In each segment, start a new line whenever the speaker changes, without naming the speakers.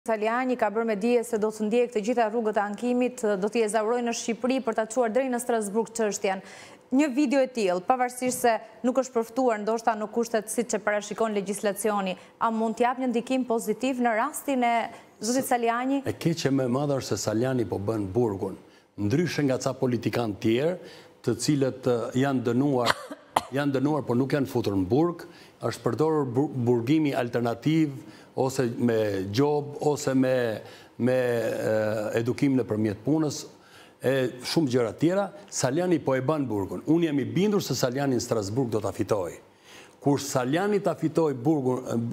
Italiani ka bërë me dije se do të ndjek të gjitha rrugët e ankimit, do t'i ezaurojë në Shqipëri për ta çuar deri në Strasburg çështjen. Një video e tillë, pavarësisht se nuk është përftuar ndoshta në kushtet siç e parashikon legjislacioni, a mund t'jap një ndikim pozitiv në rastin e zotit Saliani?
E keqe më e madhe është se Saliani po bën burgun, ndryshe nga ca politikanë tjerë, të cilët janë dënuar, por nuk janë futur në burg, është përdorur burgimi alternativ, ose me gjob, ose me edukim nëpërmjet punës, shumë gjëra tjera. Saliani po e bën burgun. Unë jam i bindur se Saliani në Strasburg do ta fitojë. Kur Saliani ta fitojë burgun,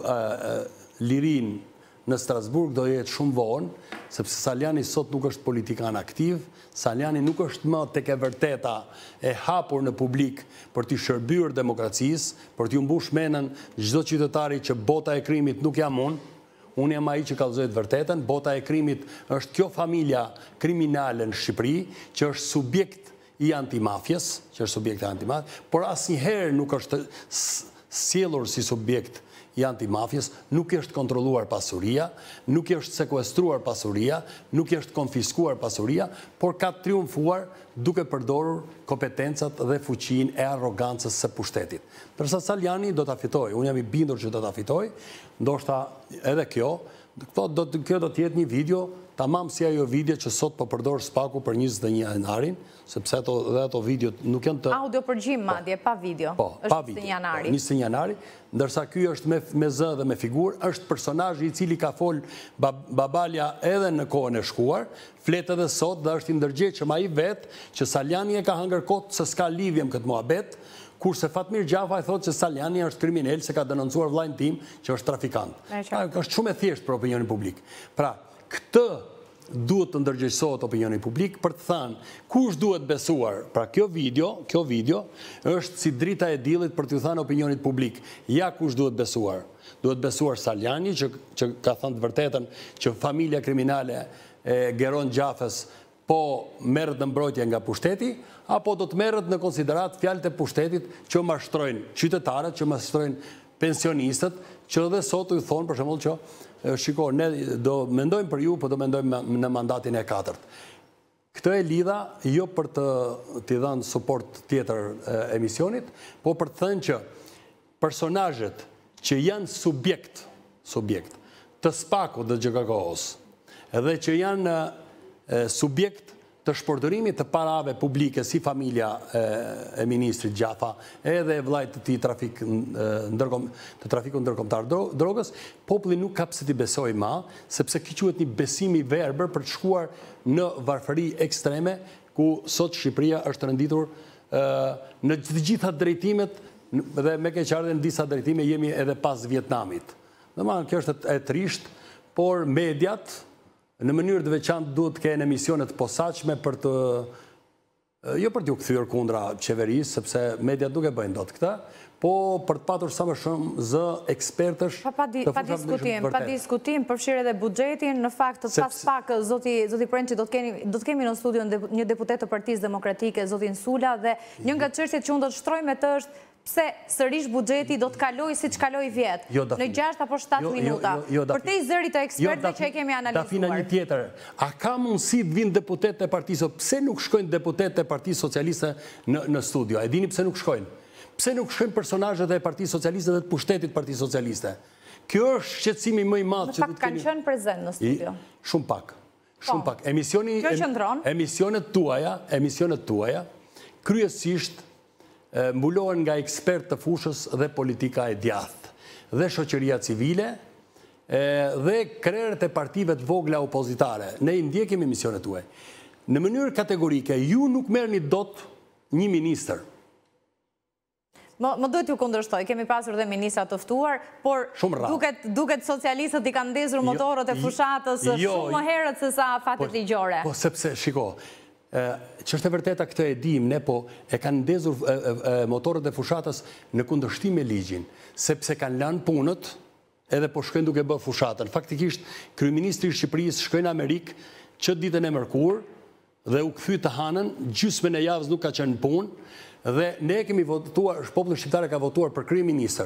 lirin në Strasburg do jetë shumë vonë, sepse Saliani sot nuk është politikan aktiv, Saliani nuk është më tek e vërteta e hapur në publik për t'i shërbyer demokracisë, për t'i mbush menën çdo qytetari që bota e krimit nuk jam unë jam ai që kallëzoj të vërtetën, bota e krimit është kjo familja kriminale në Shqipëri, që është subjekt i antimafjes, por asnjëherë nuk është sjellur si subjekt i antimafjes, nuk është kontrolluar pasuria, nuk është sekuestruar pasuria, nuk është konfiskuar pasuria, por ka triumfuar duke përdorur kompetencat dhe fuqinë e arrogancës së pushtetit. Përsa Saliani do ta fitojë, unë jam i bindur që do ta fitojë, ndoshta edhe kjo do të jetë një video tamam si ajo video që sot po përdor Spaku për 21 janarin, sepse ato video nuk janë të...
Audio përgjim madje, pa video.
Po, pa video. 21 janari, ndërsa ky është me zë dhe me figurë, është personazhi i cili ka fol Babalja edhe në kohën e shkuar, flet edhe sot dhe është i ndërgjegjshëm ai vetë që Saliani e ka hëngër kot se s'ka lidhje me këtë muhabet, kurse Fatmir Gjafa e thotë që Saliani është kriminal se ka denoncuar vllajën tim që është trafikant. Është shumë e thjeshtë për opinionin publik. Pra, këtë duhet të ndërgjegjësohet opinioni publik për të thënë kush duhet besuar. Pra kjo video është si drita e diellit për t'u thënë opinionit publik. Ja kush duhet besuar. Duhet besuar Saliani që ka thënë të vërtetën që familja kriminale e Geron Gjafës po merret në mbrojtje nga pushteti, apo do të merret në konsiderat fjalët e pushtetit që mashtrojnë qytetarët, që mashtrojnë pensionistët, që edhe sot u thonë për shembull që shiko, ne do mendojmë për ju, po do mendojmë në mandatin e 4. Këtë e lidha jo për t'i dhënë suport tjetër emisionit, po për të thënë që personazhet që janë subjekt të Spakut dhe GKK-s, edhe që janë subjekt të shpërdorimit të parave publike si familja e ministrit Gjafa edhe vllajt të tij trafikut ndërkombëtar drogës, populli nuk ka pse t'i besojë më, sepse kjo quhet një besim i verbër për të shkuar në varfëri ekstreme ku sot Shqipëria është renditur në të gjitha drejtimet dhe me keqardhje në disa drejtime jemi edhe pas Vietnamit. Domethënë kjo është e trisht, por mediat në mënyrë të veçantë duhet të kenë emisione të posaçme për të jo për t'u kthyer kundra qeverisë, sepse mediat nuk e bëjnë dot këtë, po për të patur sa më shumë zë ekspertësh
pa diskutim, përfshirë edhe buxhetin, në fakt pas pak zoti Prençi do të kemi në studio një deputet të Partisë Demokratike, zotin Sula, dhe një nga çështjet që unë do të shtroj me të është pse sërish buxheti do të kaloj si që kaloj vjetë, në 6 apo 7 minuta. Për te i zërit të ekspertve që e kemi analizuar.
Dafina një tjetër, a ka mundësi të vinë deputet e Partisë, pse nuk shkojnë deputet e Partisë Socialiste në studio? E dini pse nuk shkojnë? Pse nuk shkojnë personazhet e Partisë Socialiste dhe të pushtetit Partisë Socialiste? Kjo është shqetësimi më i madh
që do të kemi. Në fakt kanë qenë prezent në studio.
Shumë pak. Emisionet tuaja, kryesisht mbulohen nga ekspert të fushës dhe politika e djathtë, dhe shoqëria civile, dhe krerët e partive të vogla opozitare. Ne i ndjekim emisionet tuaj. Në mënyrë kategorike, ju nuk merrni dot një ministër.
Më duhet ju kundërshtoj, kemi pasur dhe ministra të ftuar, por duket socialistët i kanë ndezur motorët e fushatës shumë më herët se sa fatet ligjore.
Po sepse, shiko, që është e vërteta këtë e dim, ne po e kanë ndezur motorët e fushatës në kundërshtim me ligjin, sepse kanë lënë punët edhe po shkojnë duke bërë fushatën. Faktikisht, kryeministri i Shqipërisë shkojnë në Amerikë që ditën e mërkur dhe u kthy të hanën, gjysmën e javës nuk ka qenë punë, dhe ne kemi votuar, populli shqiptar ka votuar për kryeministër.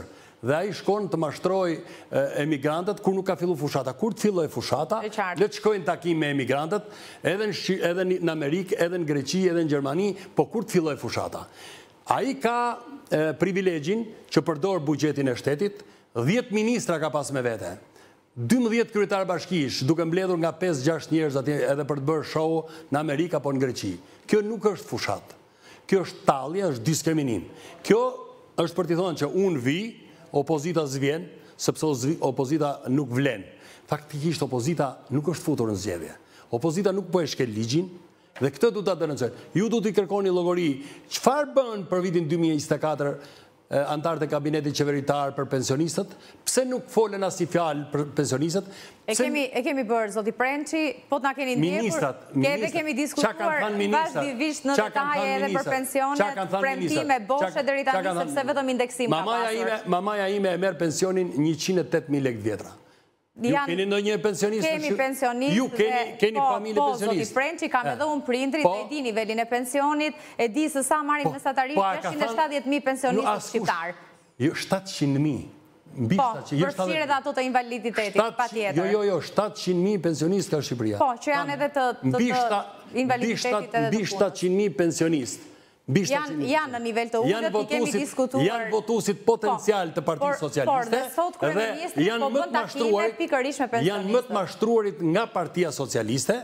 dhe ai shkon të mashtroj emigrantët kur nuk ka fillu fushata. Kur të filloj fushata, le të shkojnë takim me emigrantët, edhe në Amerikë, edhe në Greqi, edhe në Gjermani, po kur të filloj fushata. Ai ka privilegjin që përdor buxhetin e shtetit, 10 ministra ka pas me vete. 12 kryetar bashkish, duke mbledhur nga 5-6 njerëz atje edhe për të bërë show në Amerikë apo në Greqi. Kjo nuk është fushat. Kjo është tallje, është diskriminim. Kjo është për t'i thonë që unë vi, opozita zvjen, sepse opozita nuk vlen. Faktikisht opozita nuk është futur në zgjedhje. Opozita nuk po e shkel ligjin dhe këtë du ta denoncojnë. Ju du t'i kërkoni llogari, çfarë bën për vitin 2024 antarët e kabinetit qeveritar për pensionistët, pse nuk folen asnjë fjalë për pensionistët?
E kemi bërë, zoti Prençi, po t'na keni ndjekur, edhe kemi diskutuar vazhdimisht në detaje edhe për pensionet, premtime boshe deri tani sepse vetëm indeksim ka pasur.
Mamaja ime e merr pensionin 108.000 lekë vjetra. Ju keni ndonjë pensionistë?
Kemi pensionistë.
Ju keni familje pensionistë?
Po, zoti Prençi, kam edhe unë prindrit, e di nivelin e pensionit, e di se sa marrin mesatarisht 670.000 pensionistë shqiptar.
Jo, 700.000.
Po, përfshirë edhe ato të invaliditetit, patjetër.
Jo, 700.000 pensionistë ka Shqipëria.
Po, që janë edhe të invaliditetit edhe të punës.
Mbi 700.000 pensionistë.
Janë në nivel të ulët, i kemi diskutuar...
Janë votuesit potencial të Partisë Socialiste.
Por, dhe sot kryeministri po bën takime pikërisht me pensionistët.
Janë më të mashtruarit nga Partia Socialiste,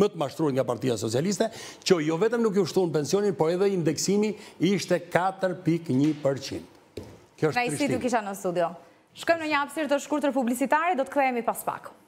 që jo vetëm nuk ju shtuan pensionin, por edhe indeksimi ishte 4.1%. Kjo është
Krajësi du kisha në studio. Shkojmë në një hapësirë të shkurtër publicitare, do të kthehemi pas pak.